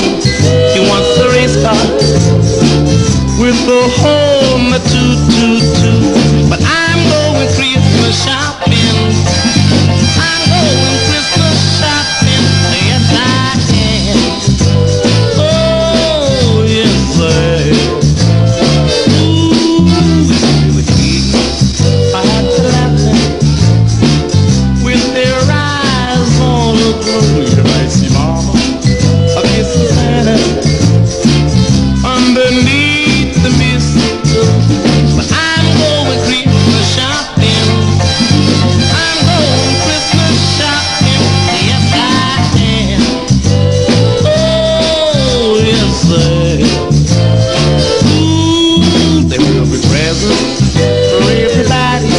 He wants a race car with the home a toot toot toot. But I'm going Christmas shopping. I'm going Christmas shopping. Yes I am. Oh yes I am. Ooh, with kids are laughing with their eyes all aglow. You might see Mama a kissing Santa underneath the mistletoe. But I'm going Christmas shopping. I'm going Christmas shopping. Yes I am. Oh yes I am. Ooh, there will be presents for everybody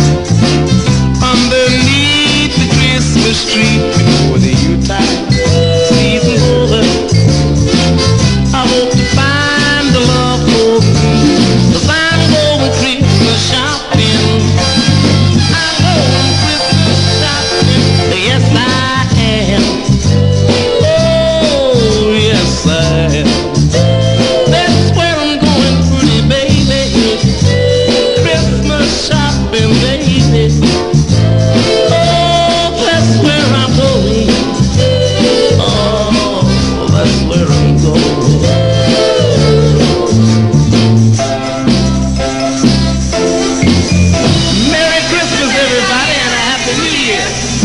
underneath the Christmas tree. Before the Yuletide season's over, I hope to find the love for me. 'Cause I'm going Christmas shopping. I'm going Christmas shopping. Yes I am. Oh yes I am. That's where I'm going, pretty baby. Christmas shopping, baby. Oh, that's where I'm going. Oh, that's where I'm going. Merry Christmas, everybody, and a Happy New Year.